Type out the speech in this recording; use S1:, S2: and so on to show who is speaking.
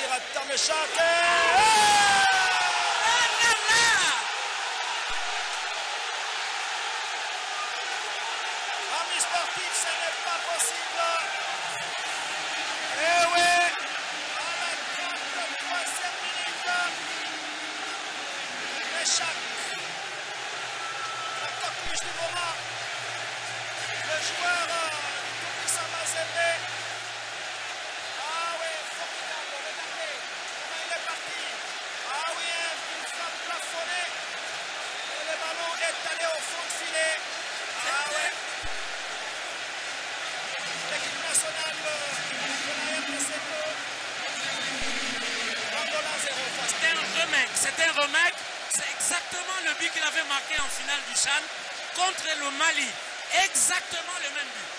S1: l'aspirateur Méchac. Amis sportifs, ce n'est pas possible. Eh oui, à la 33e minute, Méchac, la coqueluche du moment, le joueur du Mazembe. Ah oui, formidable, regardez comment il est parti. Ah oui, une frappe plafonnée. Et le ballon est allé au fond de filet. Ah oui. L'équipe nationale de la RDC Angola 0.
S2: C'est un remake. C'est exactement le but qu'il avait marqué en finale du CHAN contre le Mali. Exactement le même but.